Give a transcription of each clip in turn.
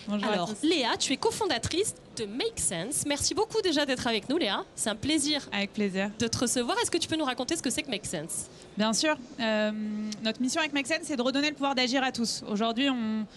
Bonjour Alors, à tous. Léa, tu es cofondatrice de Make Sense. Merci beaucoup déjà d'être avec nous, Léa. C'est un plaisir Avec plaisir. de te recevoir. Est-ce que tu peux nous raconter ce que c'est que Make Sense? Bien sûr. Notre mission avec Make Sense, c'est de redonner le pouvoir d'agir à tous. Aujourd'hui,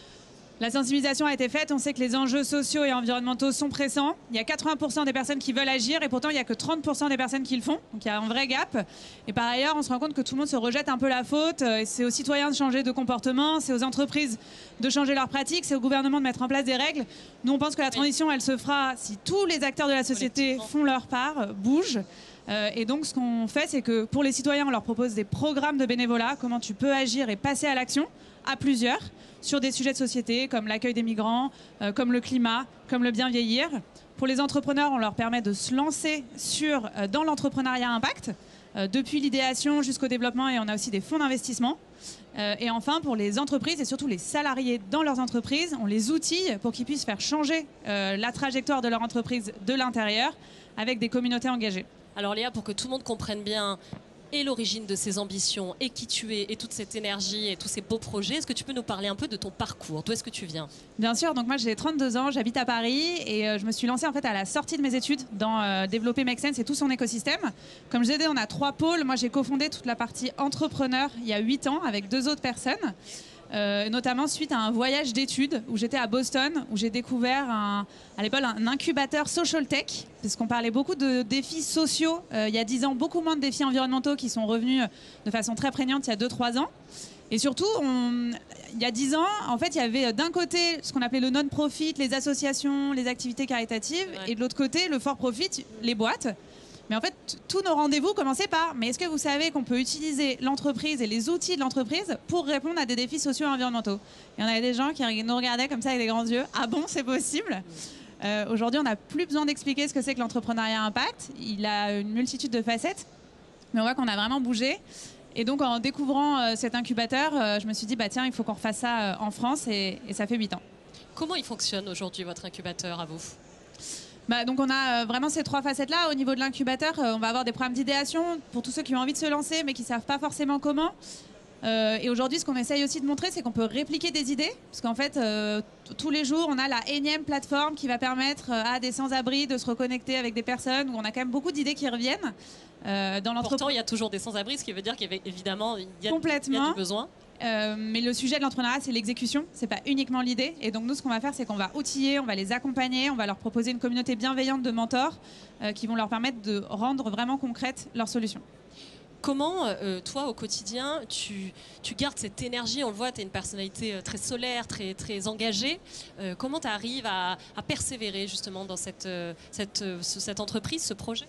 la sensibilisation a été faite. On sait que les enjeux sociaux et environnementaux sont pressants. Il y a 80% des personnes qui veulent agir et pourtant, il n'y a que 30% des personnes qui le font. Donc, il y a un vrai gap. Et par ailleurs, on se rend compte que tout le monde se rejette un peu la faute. Et c'est aux citoyens de changer de comportement, c'est aux entreprises de changer leurs pratiques, c'est au gouvernement de mettre en place des règles. Nous, on pense que la transition, elle se fera si tous les acteurs de la société font leur part, bougent. Et donc, ce qu'on fait, c'est que pour les citoyens, on leur propose des programmes de bénévolat, comment tu peux agir et passer à l'action à plusieurs sur des sujets de société comme l'accueil des migrants, comme le climat, comme le bien vieillir. Pour les entrepreneurs, on leur permet de se lancer dans l'entrepreneuriat impact, depuis l'idéation jusqu'au développement, et on a aussi des fonds d'investissement. Et enfin, pour les entreprises et surtout les salariés dans leurs entreprises, on les outille pour qu'ils puissent faire changer la trajectoire de leur entreprise de l'intérieur avec des communautés engagées. Alors Léa, pour que tout le monde comprenne bien et l'origine de ces ambitions, et qui tu es, et toute cette énergie, et tous ces beaux projets, est-ce que tu peux nous parler un peu de ton parcours? D'où est-ce que tu viens? Bien sûr, donc moi j'ai 32 ans, j'habite à Paris et je me suis lancée en fait à la sortie de mes études dans développer Make Sense et tout son écosystème. Comme je disais, on a 3 pôles. Moi j'ai cofondé toute la partie entrepreneur il y a 8 ans avec 2 autres personnes. Notamment suite à un voyage d'études où j'étais à Boston, où j'ai découvert à l'époque un incubateur social tech, parce qu'on parlait beaucoup de défis sociaux il y a 10 ans, beaucoup moins de défis environnementaux qui sont revenus de façon très prégnante il y a 2-3 ans. Et surtout, il y a 10 ans, en fait, il y avait d'un côté ce qu'on appelait le non-profit, les associations, les activités caritatives, et de l'autre côté, le for-profit, les boîtes. Mais en fait, tous nos rendez-vous commençaient par « Mais est-ce que vous savez qu'on peut utiliser l'entreprise et les outils de l'entreprise pour répondre à des défis sociaux et environnementaux ?» Et on avait des gens qui nous regardaient comme ça avec des grands yeux. « Ah bon, c'est possible ?» Aujourd'hui, on n'a plus besoin d'expliquer ce que c'est que l'entrepreneuriat impact. Il a une multitude de facettes, mais on voit qu'on a vraiment bougé. Et donc, en découvrant cet incubateur, je me suis dit « Tiens, il faut qu'on refasse ça en France » et ça fait 8 ans. Comment il fonctionne aujourd'hui, votre incubateur, à vous? Donc on a vraiment ces 3 facettes-là. Au niveau de l'incubateur, on va avoir des programmes d'idéation pour tous ceux qui ont envie de se lancer mais qui ne savent pas forcément comment. Et aujourd'hui, ce qu'on essaye aussi de montrer, c'est qu'on peut répliquer des idées. Parce qu'en fait, tous les jours, on a la énième plateforme qui va permettre à des sans-abri de se reconnecter avec des personnes où on a quand même beaucoup d'idées qui reviennent. Dans Pourtant, il y a toujours des sans-abri, ce qui veut dire qu'évidemment, il y a du besoin. Mais le sujet de l'entrepreneuriat, c'est l'exécution, c'est pas uniquement l'idée. Et donc nous, ce qu'on va faire, c'est qu'on va outiller, on va les accompagner, on va leur proposer une communauté bienveillante de mentors qui vont leur permettre de rendre vraiment concrètes leurs solutions. Comment, toi, au quotidien, tu gardes cette énergie? On le voit, tu as une personnalité très solaire, très engagée. Comment tu arrives à persévérer justement dans cette entreprise, ce projet?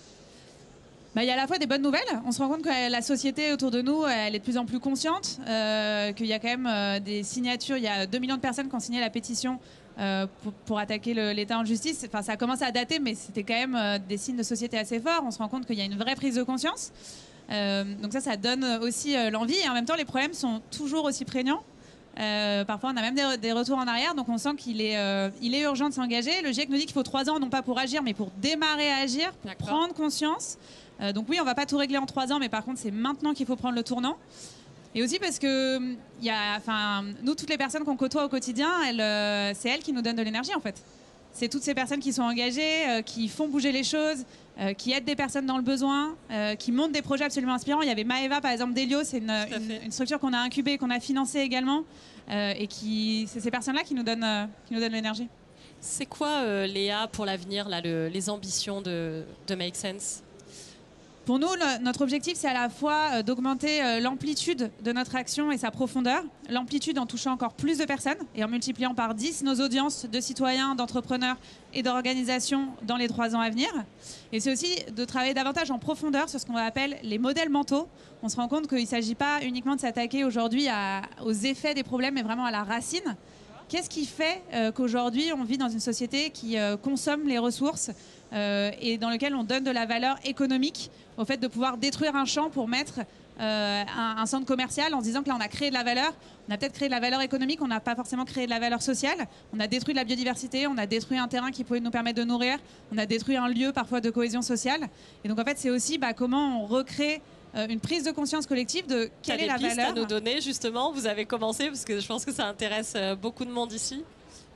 Il y a à la fois des bonnes nouvelles. On se rend compte que la société autour de nous, elle est de plus en plus consciente, qu'il y a quand même des signatures. Il y a 2 millions de personnes qui ont signé la pétition pour attaquer l'État en justice. Enfin, ça a commencé à dater, mais c'était quand même des signes de société assez forts. On se rend compte qu'il y a une vraie prise de conscience. Donc ça donne aussi l'envie. Et en même temps, les problèmes sont toujours aussi prégnants. Parfois, on a même des retours en arrière. Donc on sent qu'il est urgent de s'engager. Le GIEC nous dit qu'il faut 3 ans, non pas pour agir, mais pour démarrer à agir, pour prendre conscience. Donc oui, on ne va pas tout régler en 3 ans, mais par contre, c'est maintenant qu'il faut prendre le tournant. Et aussi parce que nous, toutes les personnes qu'on côtoie au quotidien, c'est elles qui nous donnent de l'énergie, en fait. C'est toutes ces personnes qui sont engagées, qui font bouger les choses, qui aident des personnes dans le besoin, qui montent des projets absolument inspirants. Il y avait Maeva, par exemple, d'Elio, c'est une structure qu'on a incubée, qu'on a financée également, et c'est ces personnes-là qui nous donnent l'énergie. C'est quoi, Léa, pour l'avenir, les ambitions de Make Sense? Pour nous, notre objectif, c'est à la fois d'augmenter l'amplitude de notre action et sa profondeur. L'amplitude en touchant encore plus de personnes et en multipliant par 10 nos audiences de citoyens, d'entrepreneurs et d'organisations dans les 3 ans à venir. Et c'est aussi de travailler davantage en profondeur sur ce qu'on appelle les modèles mentaux. On se rend compte qu'il ne s'agit pas uniquement de s'attaquer aujourd'hui aux effets des problèmes, mais vraiment à la racine. Qu'est-ce qui fait qu'aujourd'hui, on vit dans une société qui consomme les ressources et dans lequel on donne de la valeur économique au fait de pouvoir détruire un champ pour mettre un centre commercial en se disant que là, on a créé de la valeur. On a peut-être créé de la valeur économique, on n'a pas forcément créé de la valeur sociale. On a détruit de la biodiversité, on a détruit un terrain qui pouvait nous permettre de nourrir, on a détruit un lieu parfois de cohésion sociale. Et donc, en fait, c'est aussi comment on recrée une prise de conscience collective de quelle est la valeur. À nous donner, justement, vous avez commencé, parce que je pense que ça intéresse beaucoup de monde ici.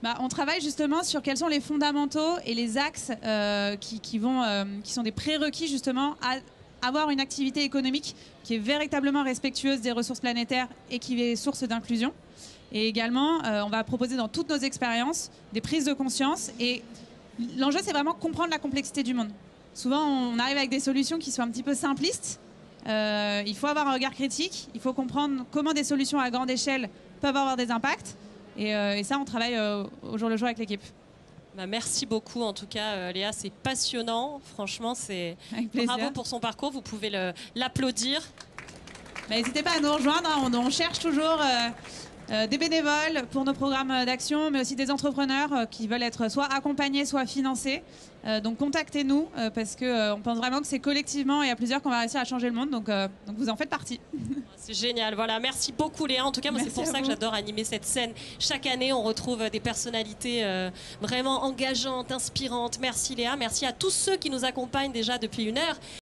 On travaille justement sur quels sont les fondamentaux et les axes qui sont des prérequis justement à avoir une activité économique qui est véritablement respectueuse des ressources planétaires et qui est source d'inclusion. Et également, on va proposer dans toutes nos expériences des prises de conscience. Et l'enjeu, c'est vraiment comprendre la complexité du monde. Souvent, on arrive avec des solutions qui sont un petit peu simplistes. Il faut avoir un regard critique. Il faut comprendre comment des solutions à grande échelle peuvent avoir des impacts. Et ça, on travaille au jour le jour avec l'équipe. Merci beaucoup en tout cas Léa, c'est passionnant, franchement c'est bravo pour son parcours, vous pouvez l'applaudir. N'hésitez pas à nous rejoindre, on cherche toujours des bénévoles pour nos programmes d'action, mais aussi des entrepreneurs qui veulent être soit accompagnés, soit financés. Donc contactez-nous parce qu'on pense vraiment que c'est collectivement et à plusieurs qu'on va réussir à changer le monde, donc vous en faites partie. C'est génial, voilà, merci beaucoup Léa. En tout cas, moi c'est pour ça que j'adore animer cette scène. Chaque année, on retrouve des personnalités vraiment engageantes, inspirantes. Merci Léa, merci à tous ceux qui nous accompagnent déjà depuis 1 heure.